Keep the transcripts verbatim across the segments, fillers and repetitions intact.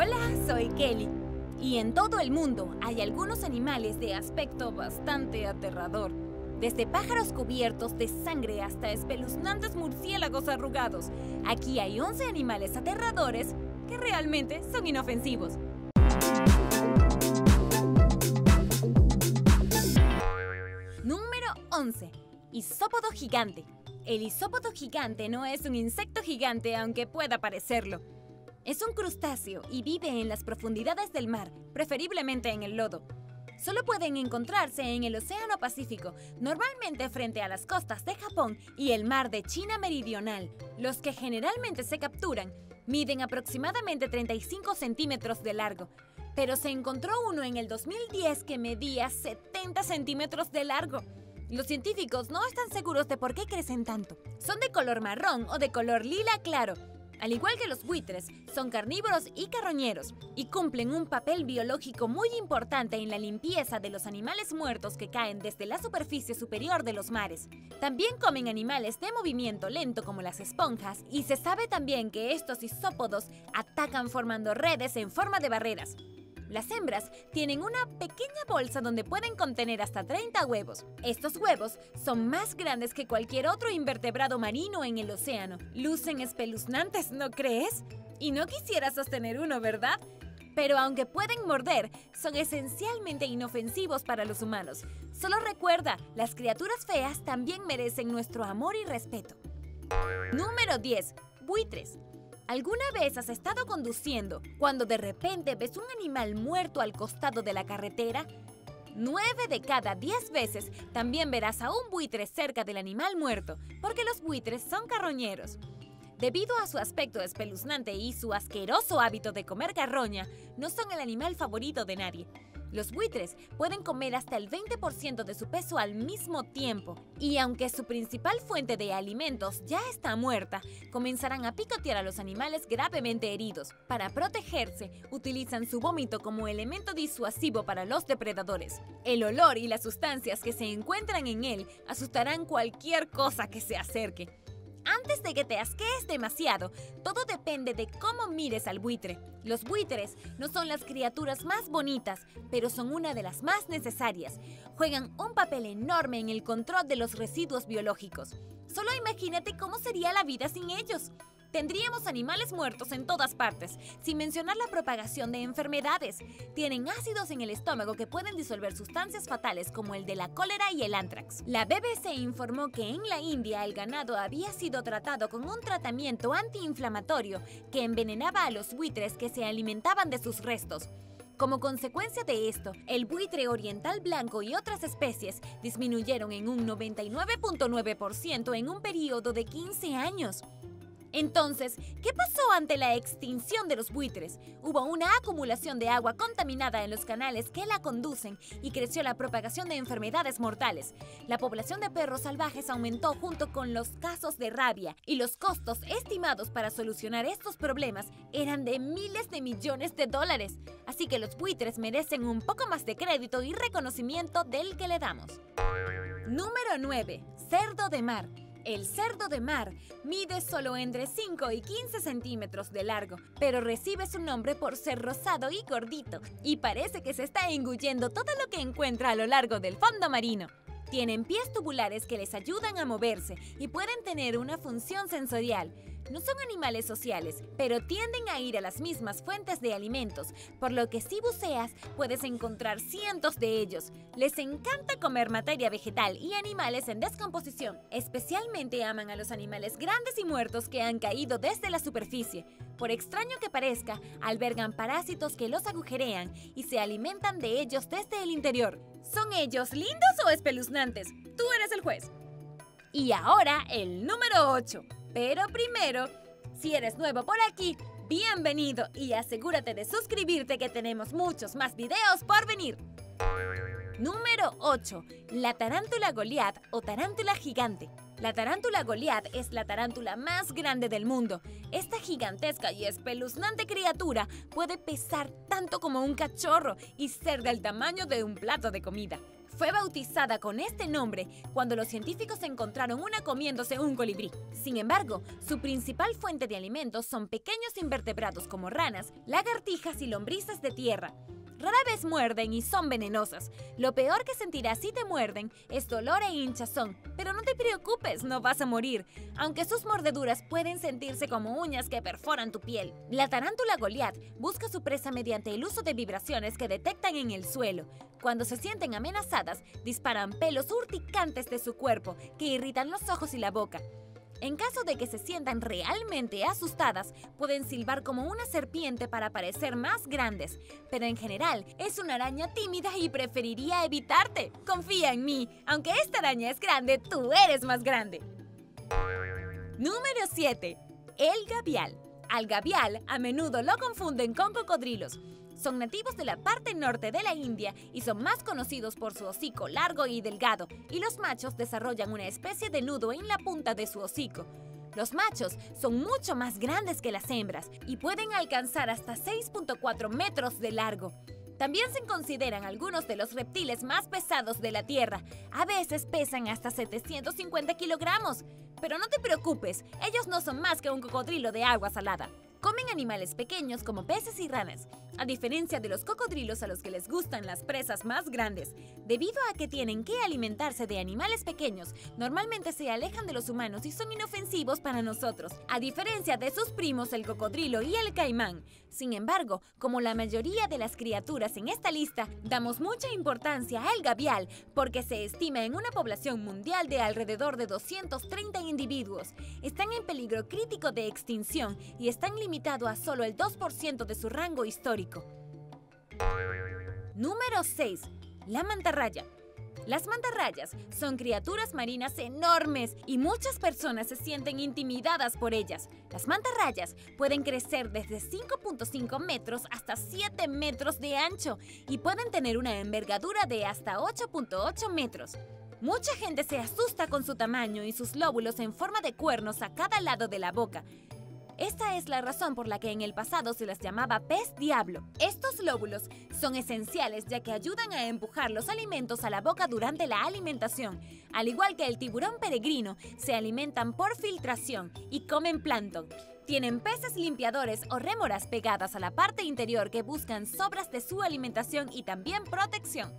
Hola, soy Kelly. Y en todo el mundo hay algunos animales de aspecto bastante aterrador. Desde pájaros cubiertos de sangre hasta espeluznantes murciélagos arrugados. Aquí hay once animales aterradores que realmente son inofensivos. Número once. Isópodo gigante. El isópodo gigante no es un insecto gigante, aunque pueda parecerlo. Es un crustáceo y vive en las profundidades del mar, preferiblemente en el lodo. Solo pueden encontrarse en el Océano Pacífico, normalmente frente a las costas de Japón y el mar de China Meridional. Los que generalmente se capturan miden aproximadamente treinta y cinco centímetros de largo, pero se encontró uno en el dos mil diez que medía setenta centímetros de largo. Los científicos no están seguros de por qué crecen tanto. Son de color marrón o de color lila claro. Al igual que los buitres, son carnívoros y carroñeros, y cumplen un papel biológico muy importante en la limpieza de los animales muertos que caen desde la superficie superior de los mares. También comen animales de movimiento lento como las esponjas, y se sabe también que estos isópodos atacan formando redes en forma de barreras. Las hembras tienen una pequeña bolsa donde pueden contener hasta treinta huevos. Estos huevos son más grandes que cualquier otro invertebrado marino en el océano. Lucen espeluznantes, ¿no crees? Y no quisiera sostener uno, ¿verdad? Pero aunque pueden morder, son esencialmente inofensivos para los humanos. Solo recuerda, las criaturas feas también merecen nuestro amor y respeto. Número diez. Buitres. ¿Alguna vez has estado conduciendo cuando de repente ves un animal muerto al costado de la carretera? Nueve de cada diez veces también verás a un buitre cerca del animal muerto, porque los buitres son carroñeros. Debido a su aspecto espeluznante y su asqueroso hábito de comer carroña, no son el animal favorito de nadie. Los buitres pueden comer hasta el veinte por ciento de su peso al mismo tiempo, y aunque su principal fuente de alimentos ya está muerta, comenzarán a picotear a los animales gravemente heridos. Para protegerse, utilizan su vómito como elemento disuasivo para los depredadores. El olor y las sustancias que se encuentran en él asustarán cualquier cosa que se acerque. Antes de que te asquees demasiado, todo depende de cómo mires al buitre. Los buitres no son las criaturas más bonitas, pero son una de las más necesarias. Juegan un papel enorme en el control de los residuos biológicos. Solo imagínate cómo sería la vida sin ellos. Tendríamos animales muertos en todas partes, sin mencionar la propagación de enfermedades. Tienen ácidos en el estómago que pueden disolver sustancias fatales como el de la cólera y el anthrax. La B B C informó que en la India el ganado había sido tratado con un tratamiento antiinflamatorio que envenenaba a los buitres que se alimentaban de sus restos. Como consecuencia de esto, el buitre oriental blanco y otras especies disminuyeron en un noventa y nueve punto nueve por ciento en un periodo de quince años. Entonces, ¿qué pasó ante la extinción de los buitres? Hubo una acumulación de agua contaminada en los canales que la conducen y creció la propagación de enfermedades mortales. La población de perros salvajes aumentó junto con los casos de rabia y los costos estimados para solucionar estos problemas eran de miles de millones de dólares. Así que los buitres merecen un poco más de crédito y reconocimiento del que le damos. Número nueve. Cerdo de mar. El cerdo de mar mide solo entre cinco y quince centímetros de largo, pero recibe su nombre por ser rosado y gordito, y parece que se está engullendo todo lo que encuentra a lo largo del fondo marino. Tienen pies tubulares que les ayudan a moverse y pueden tener una función sensorial. No son animales sociales, pero tienden a ir a las mismas fuentes de alimentos, por lo que si buceas puedes encontrar cientos de ellos. Les encanta comer materia vegetal y animales en descomposición. Especialmente aman a los animales grandes y muertos que han caído desde la superficie. Por extraño que parezca, albergan parásitos que los agujerean y se alimentan de ellos desde el interior. ¿Son ellos lindos o espeluznantes? Tú eres el juez. Y ahora el número ocho. Pero primero, si eres nuevo por aquí, bienvenido y asegúrate de suscribirte que tenemos muchos más videos por venir. Número ocho. La tarántula Goliat o tarántula gigante. La tarántula Goliat es la tarántula más grande del mundo. Esta gigantesca y espeluznante criatura puede pesar tanto como un cachorro y ser del tamaño de un plato de comida. Fue bautizada con este nombre cuando los científicos encontraron una comiéndose un colibrí. Sin embargo, su principal fuente de alimentos son pequeños invertebrados como ranas, lagartijas y lombrices de tierra. Rara vez muerden y son venenosas. Lo peor que sentirás si te muerden es dolor e hinchazón, pero no te preocupes, no vas a morir, aunque sus mordeduras pueden sentirse como uñas que perforan tu piel. La tarántula Goliath busca su presa mediante el uso de vibraciones que detectan en el suelo. Cuando se sienten amenazadas, disparan pelos urticantes de su cuerpo que irritan los ojos y la boca. En caso de que se sientan realmente asustadas, pueden silbar como una serpiente para parecer más grandes, pero en general es una araña tímida y preferiría evitarte. Confía en mí, aunque esta araña es grande, tú eres más grande. Número siete. El gavial. Al gavial a menudo lo confunden con cocodrilos. Son nativos de la parte norte de la India y son más conocidos por su hocico largo y delgado, y los machos desarrollan una especie de nudo en la punta de su hocico. Los machos son mucho más grandes que las hembras y pueden alcanzar hasta seis punto cuatro metros de largo. También se consideran algunos de los reptiles más pesados de la Tierra. A veces pesan hasta setecientos cincuenta kilogramos. Pero no te preocupes, ellos no son más que un cocodrilo de agua salada. Comen animales pequeños como peces y ranas, a diferencia de los cocodrilos a los que les gustan las presas más grandes. Debido a que tienen que alimentarse de animales pequeños, normalmente se alejan de los humanos y son inofensivos para nosotros, a diferencia de sus primos el cocodrilo y el caimán. Sin embargo, como la mayoría de las criaturas en esta lista, damos mucha importancia al gavial porque se estima en una población mundial de alrededor de doscientos treinta individuos. Están en peligro crítico de extinción y están limitados a solo el dos por ciento de su rango histórico. Número seis. La mantarraya. Las mantarrayas son criaturas marinas enormes y muchas personas se sienten intimidadas por ellas. Las mantarrayas pueden crecer desde cinco punto cinco metros hasta siete metros de ancho y pueden tener una envergadura de hasta ocho punto ocho metros. Mucha gente se asusta con su tamaño y sus lóbulos en forma de cuernos a cada lado de la boca. Esta es la razón por la que en el pasado se las llamaba pez diablo. Estos lóbulos son esenciales ya que ayudan a empujar los alimentos a la boca durante la alimentación. Al igual que el tiburón peregrino, se alimentan por filtración y comen plancton. Tienen peces limpiadores o rémoras pegadas a la parte interior que buscan sobras de su alimentación y también protección.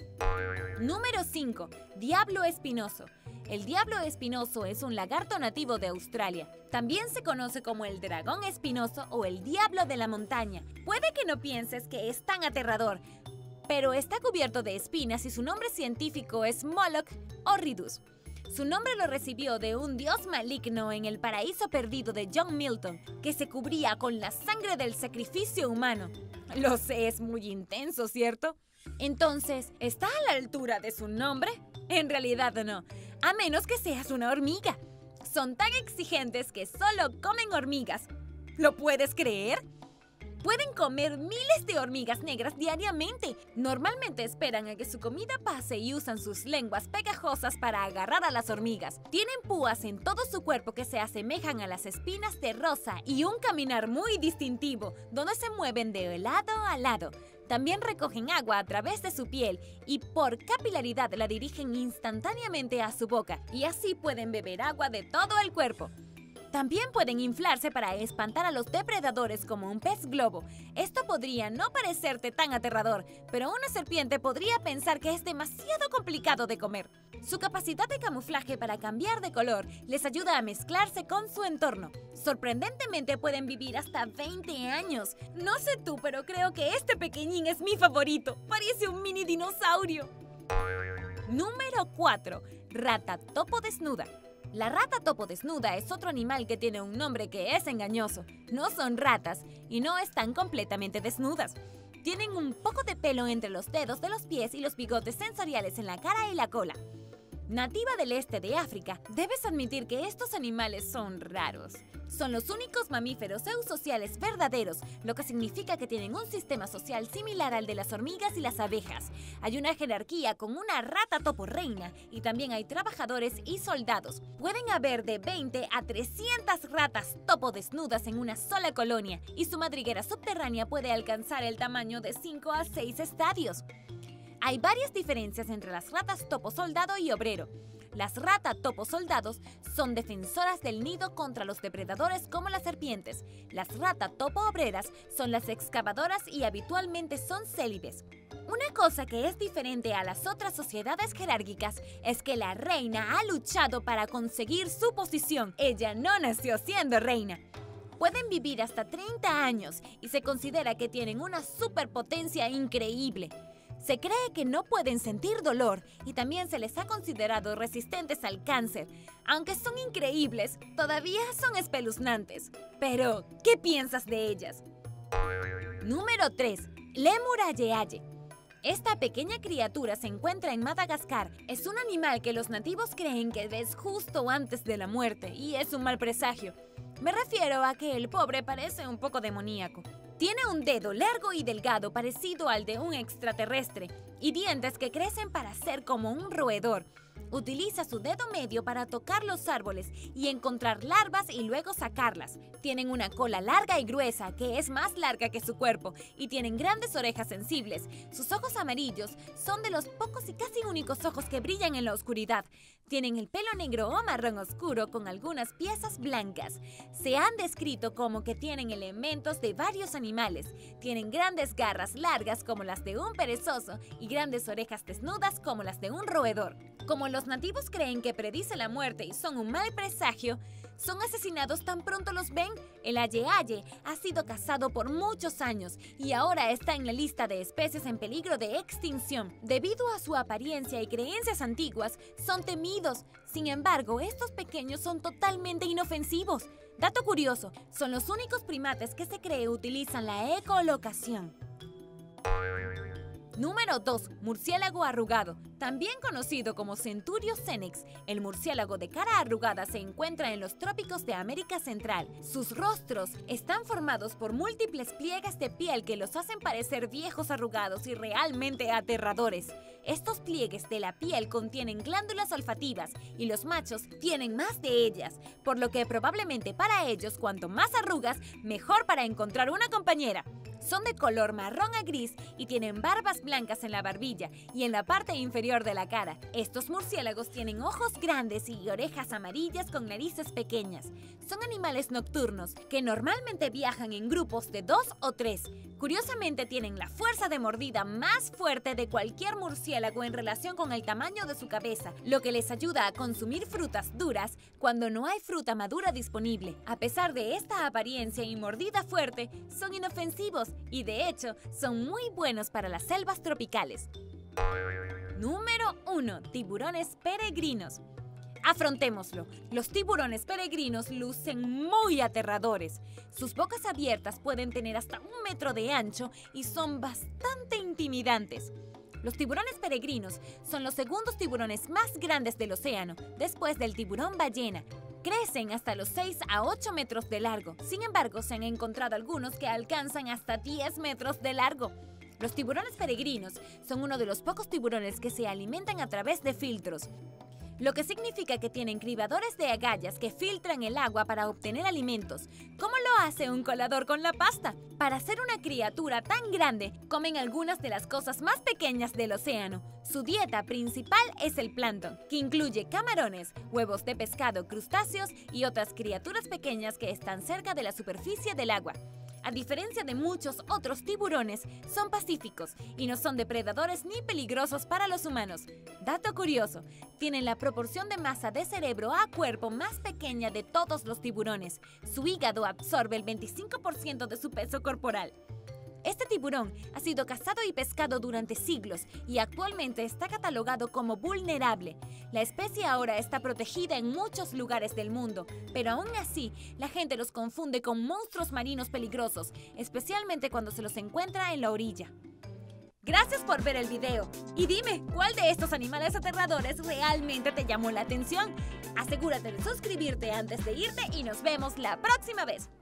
Número cinco. Diablo espinoso. El diablo espinoso es un lagarto nativo de Australia. También se conoce como el dragón espinoso o el diablo de la montaña. Puede que no pienses que es tan aterrador, pero está cubierto de espinas y su nombre científico es Moloch horridus. Su nombre lo recibió de un dios maligno en el paraíso perdido de John Milton, que se cubría con la sangre del sacrificio humano. Lo sé, es muy intenso, ¿cierto? Entonces, ¿está a la altura de su nombre? En realidad no, a menos que seas una hormiga. Son tan exigentes que solo comen hormigas. ¿Lo puedes creer? Pueden comer miles de hormigas negras diariamente. Normalmente esperan a que su comida pase y usan sus lenguas pegajosas para agarrar a las hormigas. Tienen púas en todo su cuerpo que se asemejan a las espinas de rosa y un caminar muy distintivo, donde se mueven de lado a lado. También recogen agua a través de su piel y por capilaridad la dirigen instantáneamente a su boca, y así pueden beber agua de todo el cuerpo. También pueden inflarse para espantar a los depredadores como un pez globo. Esto podría no parecerte tan aterrador, pero una serpiente podría pensar que es demasiado complicado de comer. Su capacidad de camuflaje para cambiar de color les ayuda a mezclarse con su entorno. Sorprendentemente pueden vivir hasta veinte años. No sé tú, pero creo que este pequeñín es mi favorito. Parece un mini dinosaurio. Número cuatro. Rata topo desnuda. La rata topo desnuda es otro animal que tiene un nombre que es engañoso. No son ratas y no están completamente desnudas. Tienen un poco de pelo entre los dedos de los pies y los bigotes sensoriales en la cara y la cola. Nativa del este de África, debes admitir que estos animales son raros. Son los únicos mamíferos eusociales verdaderos, lo que significa que tienen un sistema social similar al de las hormigas y las abejas. Hay una jerarquía con una rata topo reina y también hay trabajadores y soldados. Pueden haber de veinte a trescientas ratas topo desnudas en una sola colonia y su madriguera subterránea puede alcanzar el tamaño de cinco a seis estadios. Hay varias diferencias entre las ratas topo soldado y obrero. Las ratas topo soldados son defensoras del nido contra los depredadores como las serpientes. Las ratas topo obreras son las excavadoras y habitualmente son célibes. Una cosa que es diferente a las otras sociedades jerárquicas es que la reina ha luchado para conseguir su posición. Ella no nació siendo reina. Pueden vivir hasta treinta años y se considera que tienen una superpotencia increíble. Se cree que no pueden sentir dolor y también se les ha considerado resistentes al cáncer. Aunque son increíbles, todavía son espeluznantes. Pero, ¿qué piensas de ellas? Número tres. Lémur aye-aye. Esta pequeña criatura se encuentra en Madagascar. Es un animal que los nativos creen que ves justo antes de la muerte y es un mal presagio. Me refiero a que el pobre parece un poco demoníaco. Tiene un dedo largo y delgado parecido al de un extraterrestre y dientes que crecen para ser como un roedor. Utiliza su dedo medio para tocar los árboles y encontrar larvas y luego sacarlas. Tienen una cola larga y gruesa que es más larga que su cuerpo y tienen grandes orejas sensibles. Sus ojos amarillos son de los pocos y casi únicos ojos que brillan en la oscuridad. Tienen el pelo negro o marrón oscuro con algunas piezas blancas. Se han descrito como que tienen elementos de varios animales. Tienen grandes garras largas como las de un perezoso y grandes orejas desnudas como las de un roedor. Como los nativos creen que predice la muerte y son un mal presagio, son asesinados tan pronto los ven. El aye-aye ha sido cazado por muchos años y ahora está en la lista de especies en peligro de extinción. Debido a su apariencia y creencias antiguas, son temidos. Sin embargo, estos pequeños son totalmente inofensivos. Dato curioso, son los únicos primates que se cree utilizan la ecolocación. Número dos. Murciélago arrugado. También conocido como Centurio cenex, el murciélago de cara arrugada se encuentra en los trópicos de América Central. Sus rostros están formados por múltiples pliegues de piel que los hacen parecer viejos arrugados y realmente aterradores. Estos pliegues de la piel contienen glándulas olfativas y los machos tienen más de ellas, por lo que probablemente para ellos cuanto más arrugas, mejor para encontrar una compañera. Son de color marrón a gris y tienen barbas blancas en la barbilla y en la parte inferior de la cara. Estos murciélagos tienen ojos grandes y orejas amarillas con narices pequeñas. Son animales nocturnos que normalmente viajan en grupos de dos o tres. Curiosamente tienen la fuerza de mordida más fuerte de cualquier murciélago en relación con el tamaño de su cabeza, lo que les ayuda a consumir frutas duras cuando no hay fruta madura disponible. A pesar de esta apariencia y mordida fuerte, son inofensivos y de hecho son muy buenos para las selvas tropicales. Número uno. Tiburones peregrinos. Afrontémoslo, los tiburones peregrinos lucen muy aterradores. Sus bocas abiertas pueden tener hasta un metro de ancho y son bastante intimidantes. Los tiburones peregrinos son los segundos tiburones más grandes del océano, después del tiburón ballena. Crecen hasta los seis a ocho metros de largo. Sin embargo, se han encontrado algunos que alcanzan hasta diez metros de largo. Los tiburones peregrinos son uno de los pocos tiburones que se alimentan a través de filtros, lo que significa que tienen cribadores de agallas que filtran el agua para obtener alimentos, como lo hace un colador con la pasta. Para ser una criatura tan grande, comen algunas de las cosas más pequeñas del océano. Su dieta principal es el plancton, que incluye camarones, huevos de pescado, crustáceos y otras criaturas pequeñas que están cerca de la superficie del agua. A diferencia de muchos otros tiburones, son pacíficos y no son depredadores ni peligrosos para los humanos. Dato curioso, tienen la proporción de masa de cerebro a cuerpo más pequeña de todos los tiburones. Su hígado absorbe el veinticinco por ciento de su peso corporal. Este tiburón ha sido cazado y pescado durante siglos y actualmente está catalogado como vulnerable. La especie ahora está protegida en muchos lugares del mundo, pero aún así la gente los confunde con monstruos marinos peligrosos, especialmente cuando se los encuentra en la orilla. Gracias por ver el video y dime, ¿cuál de estos animales aterradores realmente te llamó la atención? Asegúrate de suscribirte antes de irte y nos vemos la próxima vez.